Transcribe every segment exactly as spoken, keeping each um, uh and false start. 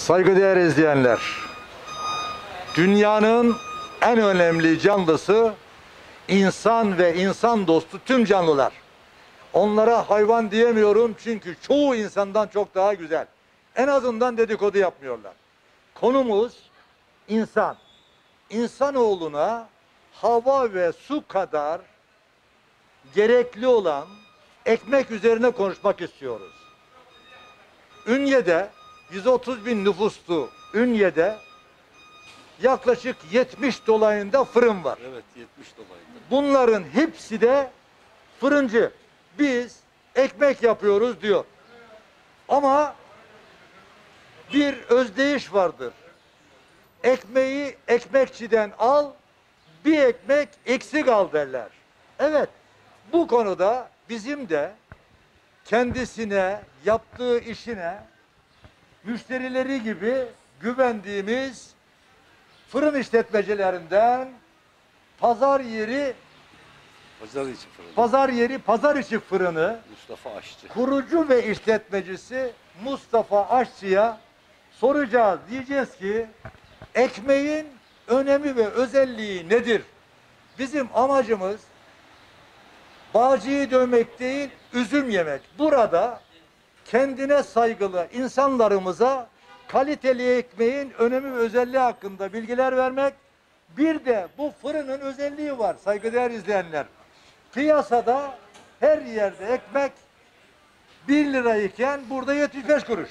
Saygıdeğer izleyenler, dünyanın en önemli canlısı insan ve insan dostu tüm canlılar. Onlara hayvan diyemiyorum çünkü çoğu insandan çok daha güzel. En azından dedikodu yapmıyorlar. Konumuz insan. İnsanoğluna hava ve su kadar gerekli olan ekmek üzerine konuşmak istiyoruz. Ünye'de yüz otuz bin nüfuslu Ünye'de yaklaşık yetmiş dolayında fırın var. Evet, yetmiş dolayında. Bunların hepsi de fırıncı. Biz ekmek yapıyoruz diyor. Ama bir özdeyiş vardır. Ekmeği ekmekçiden al, bir ekmek eksik al derler. Evet, bu konuda bizim de kendisine, yaptığı işine, müşterileri gibi güvendiğimiz fırın işletmecilerinden pazar yeri Pazar içi fırını. pazar yeri pazar içi fırını Mustafa Aşçı. kurucu ve işletmecisi Mustafa Aşçı'ya soracağız. Diyeceğiz ki ekmeğin önemi ve özelliği nedir? Bizim amacımız bağcıyı dövmek değil, üzüm yemek. Burada kendine saygılı insanlarımıza kaliteli ekmeğin önemi ve özelliği hakkında bilgiler vermek. Bir de bu fırının özelliği var saygıdeğer izleyenler. Piyasada her yerde ekmek bir lirayken burada yetmiş beş kuruş.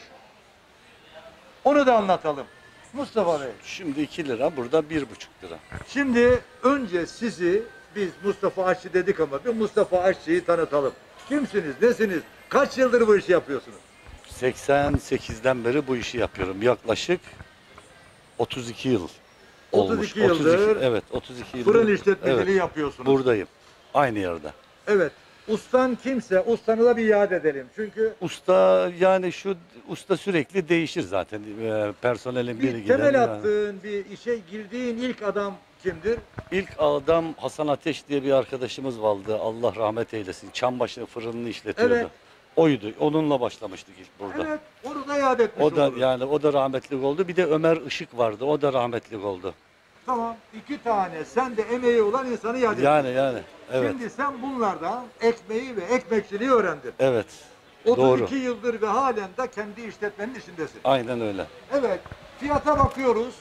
Onu da anlatalım. Mustafa Bey. Şimdi iki lira, burada bir buçuk lira. Şimdi önce sizi biz Mustafa Aşçı dedik ama bir Mustafa Aşçı'yı tanıtalım. Kimsiniz, nesiniz, kaç yıldır bu işi yapıyorsunuz? seksen sekizden beri bu işi yapıyorum. Yaklaşık otuz iki yıl olmuş. otuz iki yıldır evet, otuz iki yıldır. Fırın işletmeciliği Evet, yapıyorsunuz. buradayım. Aynı yerde. Evet. Ustan kimse, ustanı da bir yad edelim. Çünkü Usta yani şu usta sürekli değişir zaten. Ee, personelin biri bir gider. temel yani. attığın bir işe girdiğin ilk adam kimdir? İlk adam Hasan Ateş diye bir arkadaşımız vardı. Allah rahmet eylesin. Çambaşı fırınını işletiyordu. Evet. Oydu. Onunla başlamıştık ilk burada. Evet, onu da yad etmiş O da oluruz. yani o da rahmetlik oldu. Bir de Ömer Işık vardı. O da rahmetlik oldu. Tamam, iki tane sen de emeği olan insanı yad ettin. Yani yani evet. Şimdi sen bunlardan ekmeği ve ekmekçiliği öğrendin. Evet. otuz iki Doğru. yıldır ve halen de kendi işletmenin içindesin. Aynen öyle. Evet, fiyata bakıyoruz.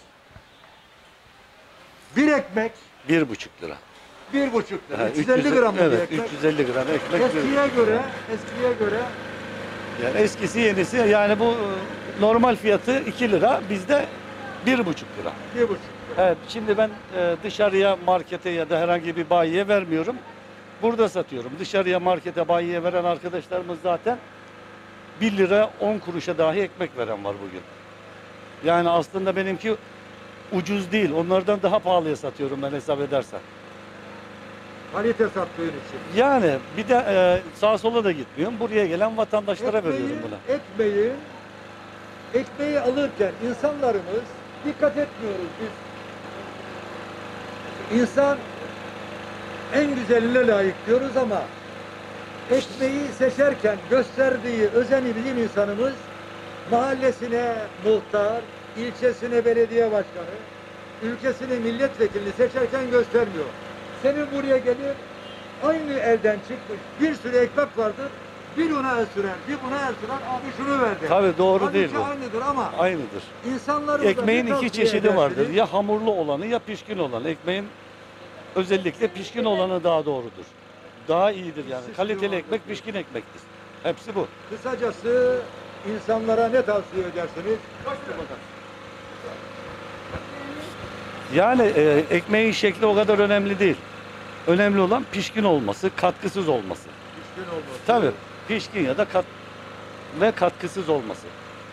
Bir ekmek Bir buçuk lira. bir buçuk lira. Ha, üç yüz elli gram mı bir evet, ekmek? üç yüz elli gram ekmek. Eskiye bir- göre, eskiye göre Yani eskisi yenisi yani bu e, normal fiyatı iki lira. Bizde bir buçuk lira. bir buçuk lira. Evet, şimdi ben e, dışarıya markete ya da herhangi bir bayiye vermiyorum. Burada satıyorum. Dışarıya markete bayiye veren arkadaşlarımız zaten bir lira on kuruşa dahi ekmek veren var bugün. Yani aslında benimki ucuz değil. Onlardan daha pahalıya satıyorum ben hesap edersen. Kalite sattığın için. Yani bir de e, sağa sola da gitmiyorum. Buraya gelen vatandaşlara Ekmeği, veriyorum buna. ekmeği, ekmeği alırken insanlarımız dikkat etmiyoruz biz. İnsan en güzeline layık diyoruz ama ekmeği seçerken gösterdiği özeni bizim insanımız mahallesine muhtar, ilçesine belediye başkanı, ülkesine milletvekilini seçerken göstermiyor. Senin buraya gelir, aynı elden çıkmış bir sürü ekmek vardır. Bir ona el sürer, bir buna el sürer, abi şunu verdi. Tabii doğru Halbuki değil bu. aynıdır ama Aynıdır. insanlarımıza Ekmeğin bir iki tavsiye çeşidi vardır. edersiniz. Ya hamurlu olanı ya pişkin olanı. Ekmeğin özellikle pişkin olanı daha doğrudur. Daha iyidir yani. Siz Kaliteli diyorlar ekmek tabii. pişkin ekmektir. Hepsi bu. Kısacası insanlara ne tavsiye edersiniz? Yani e, ekmeğin şekli o kadar önemli değil. Önemli olan pişkin olması, katkısız olması. Pişkin olması. Tabii pişkin ya da kat ve katkısız olması.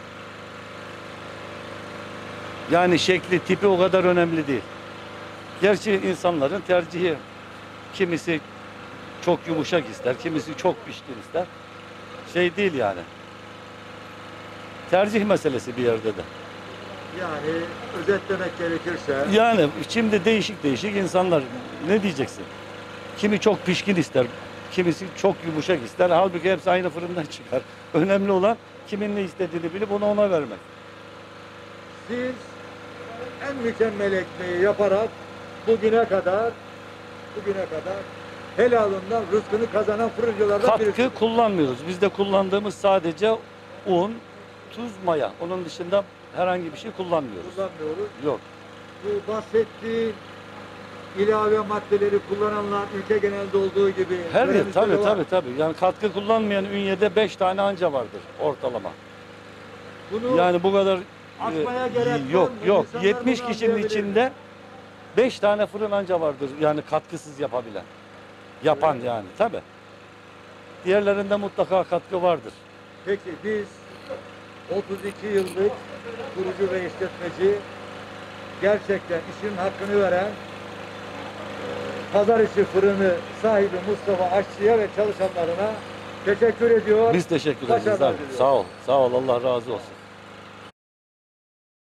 Yani şekli, tipi o kadar önemli değil. Gerçi insanların tercihi. Kimisi çok yumuşak ister, kimisi çok pişkin ister. Şey değil yani. Tercih meselesi bir yerde de. Yani özetlemek gerekirse Yani şimdi değişik değişik insanlar ne diyeceksin? Kimi çok pişkin ister, kimisi çok yumuşak ister. Halbuki hepsi aynı fırından çıkar. Önemli olan kimin ne istediğini bilip onu ona vermek. siz en mükemmel ekmeği yaparak bugüne kadar bugüne kadar helalından rızkını kazanan fırıncılardan Katkı birisiniz. kullanmıyoruz. Bizde kullandığımız sadece un, tuz, maya. Onun dışında herhangi bir şey kullanmıyoruz. Kullanmıyoruz. Yok. Bu bahsettiğin ilave maddeleri kullananlar ülke genelinde olduğu gibi Her yer yöremizde de tabii var. tabii tabii. Yani katkı kullanmayan ünyede beş tane anca vardır ortalama. Bunu Yani bu kadar açmaya e, gerek var yok mı? yok. İnsanlar yetmiş bunu kişinin anlayabilir mi? içinde beş tane fırın anca vardır. Yani katkısız yapabilen. Yapan Evet. yani tabii. Diğerlerinde mutlaka katkı vardır. Peki biz otuz iki yıllık kurucu ve işletmeci, gerçekten işin hakkını veren pazar içi fırını sahibi Mustafa Aşçı'ya ve çalışanlarına teşekkür ediyor. Biz teşekkür ederiz Başarılar abi. diliyorum. Sağ ol. Sağ ol. Allah razı olsun.